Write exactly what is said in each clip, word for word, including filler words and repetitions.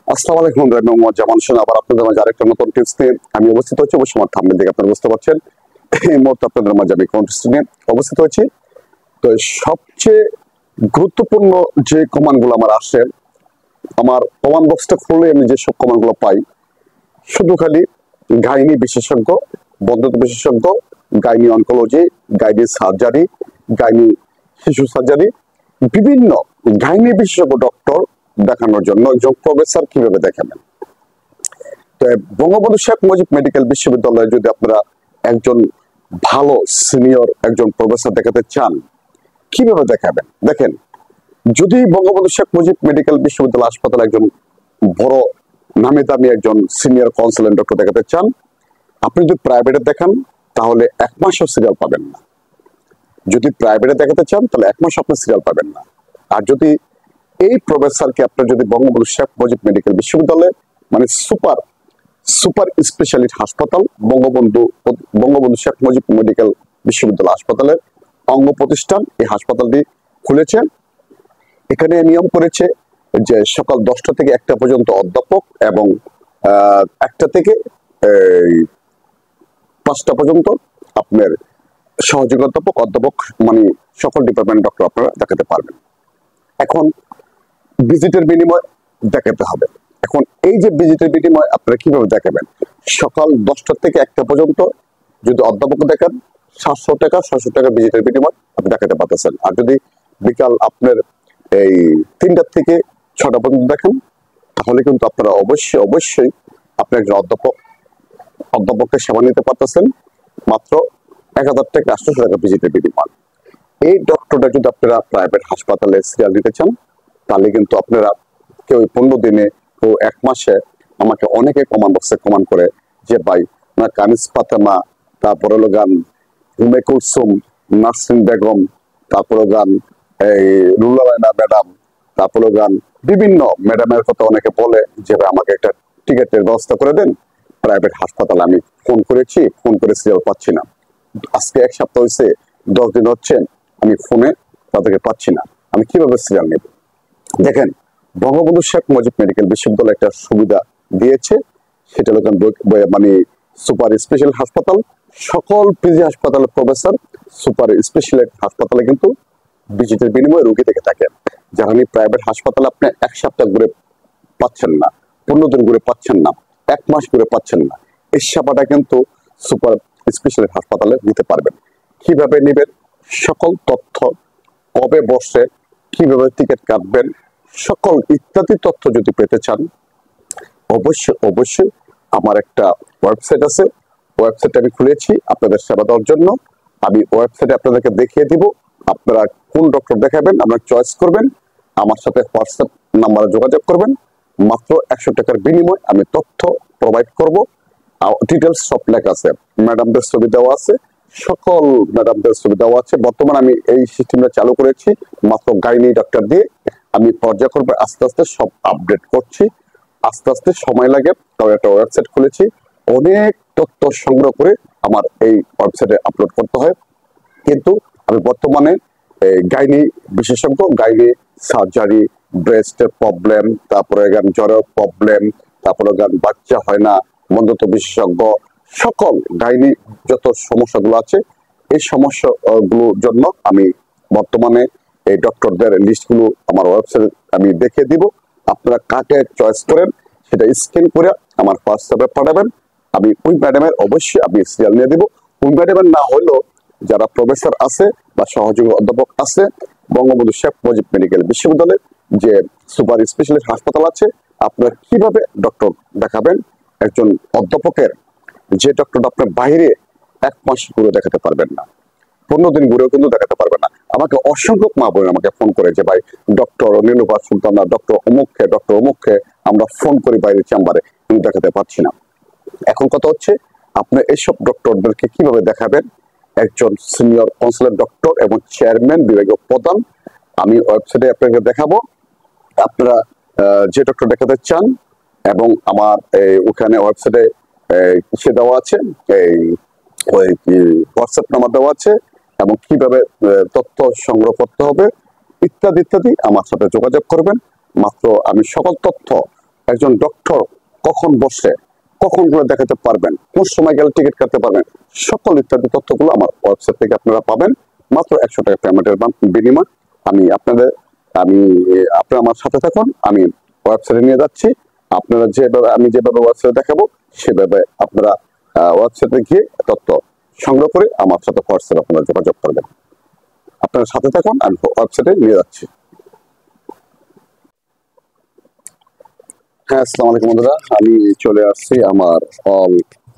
আসসালামু আলাইকুম বন্ধুরা, আমি মোহাম্মদ জামান হোসেন আবার আপনাদের মাঝে আরেকটা নতুন টিপস নিয়ে আমি অবস্থিত হচ্ছি। অবশ্যই আমার থাম্বনেল দেখে আপনারা বুঝতে পারছেন এই মুহূর্তে আপনাদের মাঝে আমি কোন টিপস নিয়ে অবস্থিত হচ্ছি। তো সবচেয়ে গুরুত্বপূর্ণ যে কমান্ড গুলো আমার আসে, আমার কমান্ড বক্সটা খুললে আমি যেসব কমান্ড গুলো পাই, শুধু খালি গাইনি বিশেষজ্ঞ, বন্ধ্যাত্ব বিশেষজ্ঞ, gynae oncology, gynae surgery, gynae শিশু সার্জারি, বিভিন্ন গাইনি বিশেষজ্ঞ ডক্টর দেখানোর জন্য একজন প্রফেসর কিভাবে দেখাবেন। তো বঙ্গবন্ধু শেখ মুজিব মেডিকেল বিশ্ববিদ্যালয়ে যদি আপনারা একজন ভালো সিনিয়র একজন প্রফেসর দেখাতে চান, কিভাবে দেখাবেন? দেখেন, যদি বঙ্গবন্ধু শেখ মুজিব মেডিকেল বিশ্ববিদ্যালয় হাসপাতালে একজন বড় নামি দামি একজন সিনিয়র কনসালটেন্ট ডক্টর দেখাতে চান, আপনি যদি প্রাইভেটে দেখান তাহলে এক মাসও সিরিয়াল পাবেন না। যদি প্রাইভেটে দেখাতে চান তাহলে এক মাস আপনি সিরিয়াল পাবেন না। আর যদি এই প্রফেসরকে আপনার যদি বঙ্গবন্ধু শেখ মুজিব মেডিকেল বিশ্ববিদ্যালয়ে মানে সুপার সুপার স্পেশালিটি হাসপাতাল বঙ্গবন্ধু বঙ্গবন্ধু শেখ মুজিব মেডিকেল বিশ্ববিদ্যালয় হাসপাতালের অঙ্গ প্রতিষ্ঠান, এই হাসপাতালটি খুলেছে। এখানে নিয়ম করেছে যে সকাল দশটা থেকে একটা পর্যন্ত অধ্যাপক এবং আহ একটা থেকে পাঁচটা পর্যন্ত আপনার সহযোগী অধ্যাপক অধ্যাপক মানে সকল ডিপার্টমেন্ট ডক্টর আপনারা দেখাতে পারবেন। এখন ভিজিটের বিনিময় দেখাতে হবে। এখন এই যে ভিজিটের বিনিময় আপনারা কিভাবে দেখাবেন? সকাল দশটা থেকে একটা পর্যন্ত যদি অধ্যাপক দেখান, সাতশো টাকা ছয়শো টাকা ভিজিটের বিনিময় আপনি দেখাতে পারতেছেন। আর যদি বিকাল আপনার এই তিনটার থেকে ছটা পর্যন্ত দেখেন, তাহলে কিন্তু আপনারা অবশ্যই অবশ্যই আপনি একজন অধ্যাপক অধ্যাপককে সেবা নিতে পারতেছেন মাত্র এক হাজার থেকে আটশোশো টাকা ভিজিটের বিনিময়। এই ডক্টরটা যদি আপনারা প্রাইভেট হাসপাতালে সিরিয়াল নিতে চান, তাহলে কিন্তু আপনারা কেউ পনেরো দিনে কেউ এক মাসে আমাকে অনেকে কমান বক্সে কমান করে যে ভাই না কানিস ফাতেমা, তারপরে হলো গান উমে কুলসুম, নাসরিন বেগম, তারপরে গান এই রুলালাইনা ম্যাডাম, তারপরে গান বিভিন্ন ম্যাডামের কথা অনেকে বলে যে আমাকে একটা টিকেটের ব্যবস্থা করে দেন। প্রাইভেট হাসপাতালে আমি ফোন করেছি, ফোন করে সিরিয়াল পাচ্ছি না। আজকে এক সপ্তাহ হয়েছে, দশ দিন হচ্ছে আমি ফোনে তাদেরকে পাচ্ছি না, আমি কিভাবে সিরিয়াল নেব? দেখেন, বঙ্গবন্ধু শেখ মুজিব মেডিকেল বিশ্ববিদ্যালয় একটা সুবিধা দিয়েছে, সেটা হলো মানে সুপার স্পেশাল হাসপাতাল। সকল পিজি হাসপাতালের প্রফেসর সুপার স্পেশাল হাসপাতালে কিন্তু ভিজিটের বিনিময়ে রোগী থেকে থাকেন। যারা প্রাইভেট হাসপাতালে আপনি এক সপ্তাহ ঘুরে পাচ্ছেন না, পনেরো দিন ঘুরে পাচ্ছেন না, এক মাস ঘুরে পাচ্ছেন না, এই সেবাটা কিন্তু সুপার স্পেশাল হাসপাতালে নিতে পারবেন। কিভাবে নেবেন? সকল তথ্য, কবে বসে, কিভাবে টিকিট কাটবেন, সকল ইত্যাদি তথ্য যদি পেতে চান, অবশ্যই অবশ্যই আমার একটা ওয়েবসাইট আছে, ওয়েবসাইট আমি খুলেছি আপনাদের সেবা দেওয়ার জন্য। আমি ওয়েবসাইটে আপনাদেরকে দেখিয়ে দিব, আপনারা কোন ডক্টর দেখাবেন আপনারা চয়েস করবেন, আমার সাথে হোয়াটসঅ্যাপ নাম্বারে যোগাযোগ করবেন। মাত্র একশো টাকার বিনিময় আমি তথ্য প্রোভাইড করব। ডিটেলস সব লেখা আছে, ম্যাডামদের ছবি দেওয়া আছে, সকল ম্যাডামদের ছবি দেওয়া আছে। বর্তমানে আমি এই সিস্টেমটা চালু করেছি মাত্র গাইনি ডক্টর দিয়ে। আমি পর্যায়ক্রমে আস্তে আস্তে সব আপডেট করছি, আস্তে আস্তে সময় লাগে। তবে একটা ওয়েবসাইট খুলেছি, অনেক তথ্য সংগ্রহ করে আমার এই ওয়েবসাইটে আপলোড করতে হয়। কিন্তু আমি বর্তমানে গাইনি বিশেষজ্ঞ, গাইনি সার্জারি, ব্রেস্টের প্রবলেম, তারপরে গান জ্বরের প্রবলেম, তারপরে গান বাচ্চা হয় না, বন্ধ্যাত্ব বিশেষজ্ঞ, সকল গাইনি যত সমস্যাগুলো আছে এই সমস্যাগুলোর জন্য আমি বর্তমানে এই ডক্টরদের লিস্টগুলো আমার ওয়েবসাইটে আমি দেখিয়ে দিব। আপনারা কাকে চয়েস করেন সেটা স্ক্যান করে আমার হোয়াটসঅ্যাপে পাঠাবেন। আমি ওই ম্যাডামের অবশ্যই আমি সিরিয়াল নিয়ে দিব। ওই ম্যাডামের না হলেও যারা প্রফেসর আছে বা সহযোগী অধ্যাপক আছে বঙ্গবন্ধু শেখ মুজিব মেডিকেল বিশ্ববিদ্যালয়ে যে সুপার স্পেশালিস্ট হাসপাতাল আছে, আপনারা কিভাবে ডক্টর দেখাবেন? একজন অধ্যাপকের যে ডক্টর আপনার বাইরে এক মাস ঘুরে দেখাতে পারবেন না, পনেরো দিন ঘুরেও কিন্তু দেখাতে পারবে না। আমাকে অসংখ্য মা বোন আমাকে ফোন করে যে ভাই ডক্টর নীলুফার সুলতানা, ডক্টর অমুককে ডক্টর অমুককে আমরা ফোন করি বাইরে চেম্বারে, কিন্তু দেখাতে পারছি না। এখন কথা হচ্ছে আপনি এইসব ডক্টরদেরকে কিভাবে দেখাবেন? একজন সিনিয়র কনসালটেন্ট ডক্টর এবং চেয়ারম্যান বিভাগীয় প্রধান আমি ওয়েবসাইটে আপনাকে দেখাবো। আপনারা যে ডক্টর দেখাতে চান এবং আমার ওখানে ওয়েবসাইটে সে দেওয়া আছে, এই ওই হোয়াটসঅ্যাপ নাম্বার দেওয়া আছে এবং কিভাবে তথ্য সংগ্রহ করতে হবে ইত্যাদি ইত্যাদি আমার সাথে যোগাযোগ করবেন। মাত্র আমি সকল তথ্য একজন ডক্টর কখন বসে, কখন গুলো দেখাতে পারবেন, কোন সময় গেলে টিকিট কাটতে পারবেন, সকল ইত্যাদি তথ্যগুলো আমার ওয়েবসাইট থেকে আপনারা পাবেন মাত্র একশো টাকা পেমেন্টের বিনিময়। আমি আপনাদের আমি আপনারা আমার সাথে থাকুন, আমি ওয়েবসাইটে নিয়ে যাচ্ছি। আপনারা যেভাবে আমি যেভাবে ওয়েবসাইটে দেখাবো সেভাবে আপনারা ওয়েবসাইটে গিয়ে তথ্য সংগ্রহ করে আমার সাথে হোয়াটসঅ্যাপে আপনারা যোগাযোগ করবেন। আপনারা সাথে থাকুন, আমি ওয়েবসাইটে নিয়ে যাচ্ছি। হ্যাঁ, আসসালামু আলাইকুম বন্ধুরা, আমি চলে আসছি আমার অল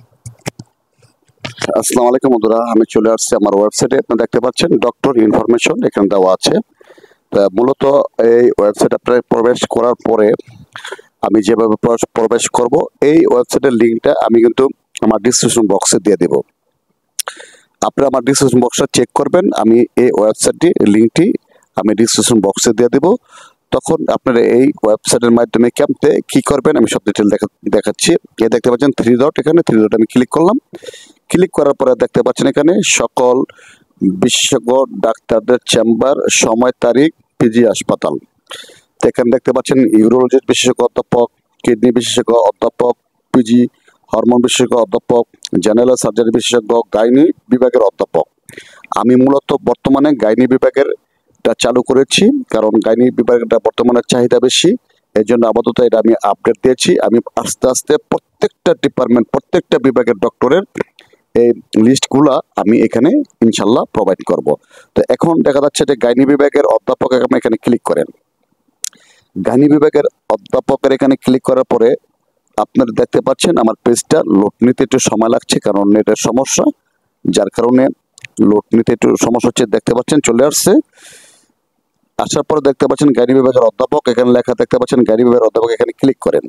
আসসালামু আলাইকুম বন্ধুরা আমি চলে আসছি আমার ওয়েবসাইটে। আপনারা দেখতে পাচ্ছেন ডক্টর ইনফরমেশন এখানে দেওয়া আছে। মূলত এই ওয়েবসাইট আপনারা প্রবেশ করার পরে আমি যেভাবে প্রবেশ করব, এই ওয়েবসাইটের লিঙ্কটা আমি কিন্তু আমার ডিসক্রিপশন বক্সে দিয়ে দেব। আপনারা আমার ডিসক্রিপশন বক্সটা চেক করবেন, আমি এই ওয়েবসাইটটি লিঙ্কটি আমি ডিসক্রিপশন বক্সে দিয়ে দেব। তখন আপনারা এই ওয়েবসাইটের মাধ্যমে ক্যাম্পে কি করবেন আমি সব ডিটেল দেখাচ্ছি। এ দেখতে পাচ্ছেন থ্রি ডট, এখানে থ্রি ডট আমি ক্লিক করলাম। ক্লিক করার পরে দেখতে পাচ্ছেন এখানে সকল বিশেষজ্ঞ ডাক্তারদের চেম্বার, সময়, তারিখ, পিজি হাসপাতাল। এখানে দেখতে পাচ্ছেন ইউরোলজিস্ট বিশেষজ্ঞ অধ্যাপক, কিডনি বিশেষজ্ঞ অধ্যাপক, পিজি হরমোন বিশেষজ্ঞ অধ্যাপক, জেনারেল সার্জারি বিশেষজ্ঞ, গাইনি বিভাগের অধ্যাপক। আমি মূলত বর্তমানে গাইনি বিভাগের চালু করেছি, কারণ গাইনি বিভাগটা বর্তমানে চাহিদা বেশি, এই জন্য আপাতত এটা আমি আপডেট দিয়েছি। আমি আস্তে আস্তে প্রত্যেকটা ডিপার্টমেন্ট, প্রত্যেকটা বিভাগের ডক্টরের এই লিস্টগুলা আমি এখানে ইনশাল্লাহ প্রোভাইড করব। তো এখন দেখা যাচ্ছে যে গাইনি বিভাগের অধ্যাপক আপনি এখানে ক্লিক করেন। গাইনি বিভাগের অধ্যাপকের এখানে ক্লিক করার পরে আপনারা দেখতে পাচ্ছেন আমার পেজটা লোড নিতে একটু সময় লাগছে, কারণ নেটের সমস্যা, যার কারণে লোড নিতে একটু সমস্যা হচ্ছে। দেখতে পাচ্ছেন চলে আসছে। আসার পর দেখতে পাচ্ছেন গাইনি বিভাগের অধ্যাপক, এখানে লেখা দেখতে পাচ্ছেন গাইনি বিভাগের অধ্যাপক, এখানে ক্লিক করেন।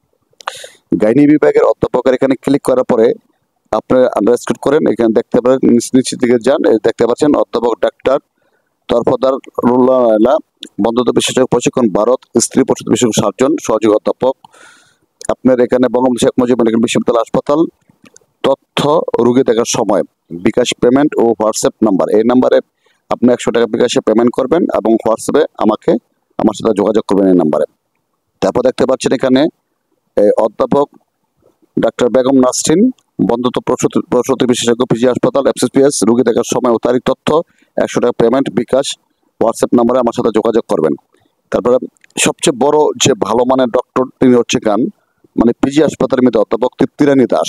গাইনি বিভাগের অধ্যাপকের এখানে ক্লিক করার পরে আপনারা আন্ডারস্টুড করেন, এখানে দেখতে পারেন নিচের দিকে যান, দেখতে পাচ্ছেন অধ্যাপক ডাক্তার তরফদার রুল্লাহ বন্ধুত্ব বিশেষজ্ঞ প্রশিক্ষণ ভারত, স্ত্রী প্রসূতি বিশেষজ্ঞ সার্জন, সহযোগী অধ্যাপক। আপনার এখানে বঙ্গবন্ধু শেখ মুজিব মেডিকেল বিশ্ববিদ্যালয় হাসপাতাল। তথ্য রোগী দেখার সময়, বিকাশ পেমেন্ট ও হোয়াটসঅ্যাপ নাম্বার, এই নাম্বারে আপনি একশো টাকা বিকাশে পেমেন্ট করবেন এবং হোয়াটসঅ্যাপে আমাকে আমার সাথে যোগাযোগ করবেন এই নাম্বারে। তারপর দেখতে পাচ্ছেন এখানে অধ্যাপক ডাক্তার বেগম নাসরিন বন্ধুত্ব প্রসূতি প্রসূতি বিশেষজ্ঞ, পিজি হাসপাতাল, এফসিপিএস, রোগী দেখার সময় ও তারিখ, তথ্য একশো টাকা পেমেন্ট, বিকাশ, হোয়াটসঅ্যাপ নাম্বারে আমার সাথে যোগাযোগ করবেন। তারপরে সবচেয়ে বড় যে ভালো মানের ডক্টর তিনি হচ্ছে গান মানে পিজি হাসপাতালের মধ্যে অধ্যাপক তৃপ্তিরানী দাস।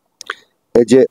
এই যে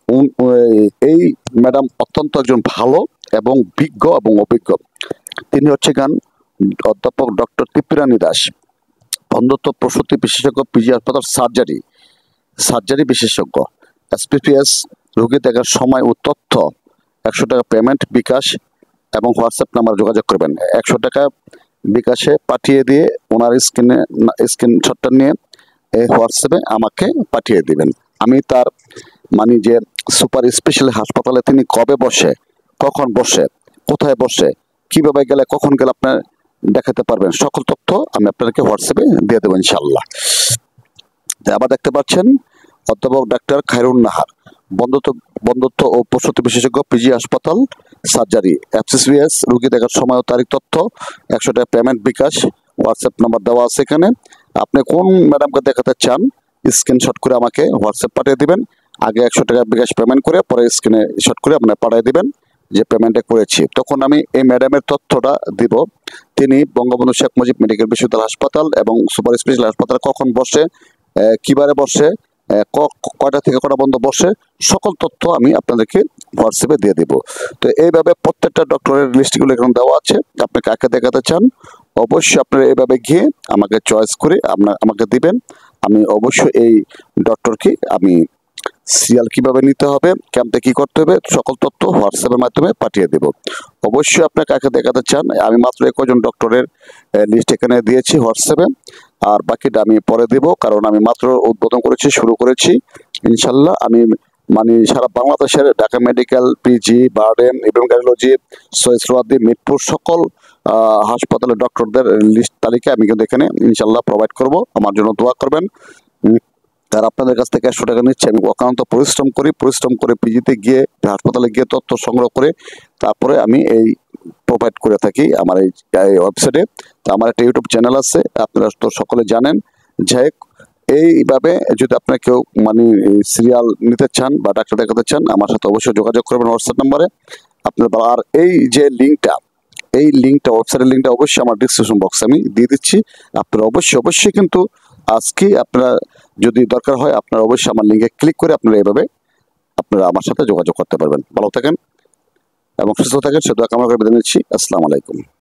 এই ম্যাডাম অত্যন্ত একজন ভালো এবং বিজ্ঞ এবং অভিজ্ঞ। তিনি হচ্ছে গান অধ্যাপক ডক্টর তৃপ্তিরানী দাস, বন্ধুত্ব প্রসূতি বিশেষজ্ঞ, পিজি হাসপাতাল, সার্জারি সার্জারি বিশেষজ্ঞ, এসপিপিএস, রোগী দেখার সময় ও তথ্য একশো টাকা পেমেন্ট, বিকাশ এবং হোয়াটসঅ্যাপ নাম্বার যোগাযোগ করবেন। একশো টাকা বিকাশে পাঠিয়ে দিয়ে ওনার স্ক্রিনে স্ক্রিনশটটা নিয়ে এই হোয়াটসঅ্যাপে আমাকে পাঠিয়ে দিবেন। আমি তার মানে যে সুপার স্পেশালি হাসপাতালে তিনি কবে বসে, কখন বসে, কোথায় বসে, কিভাবে গেলে কখন গেলে আপনার দেখাতে পারবেন, সকল তথ্য আমি আপনাদেরকে হোয়াটসঅ্যাপে দিয়ে দেবো ইনশাল্লাহ। আবার দেখতে পাচ্ছেন অধ্যাপক ডাক্তার খায়রুন নাহার বন্ধুত্ব বন্ধুত্ব ও প্রসূতি বিশেষজ্ঞ, পিজি হাসপাতাল, সার্জারি, এফসিপিএস, রোগী দেখার সময় ও তারিখ, তথ্য একশো টাকা পেমেন্ট, বিকাশ, হোয়াটসঅ্যাপ নাম্বার দেওয়া আছে এখানে। আপনি কোন ম্যাডামকে দেখাতে চান স্ক্রিনশট করে আমাকে হোয়াটসঅ্যাপ পাঠিয়ে দিবেন। আগে একশো টাকা বিকাশ পেমেন্ট করে পরে স্ক্রিনে শট করে আপনি পাঠিয়ে দিবেন যে পেমেন্টটা করেছি। তখন আমি এই ম্যাডামের তথ্যটা দিব। তিনি বঙ্গবন্ধু শেখ মুজিব মেডিকেল বিশ্ববিদ্যালয় হাসপাতাল এবং সুপার স্পেশাল হাসপাতাল কখন বসে, কিবারে বসে, কয়টা থেকে কটা বন্ধ বসে, সকল তথ্য আমি আপনাদেরকে হোয়াটসঅ্যাপে দিয়ে দেব। তো এইভাবে প্রত্যেকটা ডক্টরের লিস্টগুলো এখানে দেওয়া আছে। আপনি কাকে দেখাতে চান অবশ্যই আপনারা এইভাবে গিয়ে আমাকে চয়েস করে আপনার আমাকে দিবেন। আমি অবশ্যই এই ডক্টরকে আমি সিরিয়াল কিভাবে নিতে হবে, ক্যাম্পে কি করতে হবে, সকল তথ্য হোয়াটসঅ্যাপের মাধ্যমে পাঠিয়ে দেব। অবশ্যই আপনি কাকে দেখাতে চান, আমি মাত্র একজন ডক্টরের লিস্ট এখানে দিয়েছি হোয়াটসঅ্যাপে, আর বাকিটা আমি পরে দেব, কারণ আমি মাত্র উদ্বোধন করেছি, শুরু করেছি। ইনশাল্লাহ আমি মানে সারা বাংলাদেশের Dhaka medical, PG, BIRDEM, Ibrahim cardiology, Saidpur, Mirpur সকল হাসপাতালের ডক্টরদের লিস্ট তালিকা আমি কিন্তু এখানে ইনশাল্লাহ প্রোভাইড করব। আমার জন্য দোয়া করবেন। আর আপনাদের কাছ থেকে একশো টাকা নিচ্ছে, আমি অক্লান্ত পরিশ্রম করি, পরিশ্রম করে পিজিতে গিয়ে হাসপাতালে গিয়ে তথ্য সংগ্রহ করে তারপরে আমি এই প্রোভাইড করে থাকি আমার এই ওয়েবসাইটে। তো আমার একটা ইউটিউব চ্যানেল আছে, আপনারা তো সকলে জানেন। যাই হোক, এইভাবে যদি আপনার কেউ মানে সিরিয়াল নিতে চান বা ডাক্তার দেখাতে চান, আমার সাথে অবশ্যই যোগাযোগ করবেন হোয়াটসঅ্যাপ নাম্বারে আপনার। আর এই যে লিঙ্কটা, এই লিঙ্কটা ওয়েবসাইটের লিঙ্কটা অবশ্যই আমার ডিসক্রিপশন বক্সে আমি দিয়ে দিচ্ছি। আপনারা অবশ্যই অবশ্যই কিন্তু আজকে আপনারা যদি দরকার হয় আপনারা অবশ্যই আমার লিঙ্কে ক্লিক করে আপনারা এইভাবে আপনারা আমার সাথে যোগাযোগ করতে পারবেন। ভালো থাকেন এবং সুস্থ থাকেন, সে দোয়া কামনা করে বিদায় নিচ্ছি। আসসালামু আলাইকুম।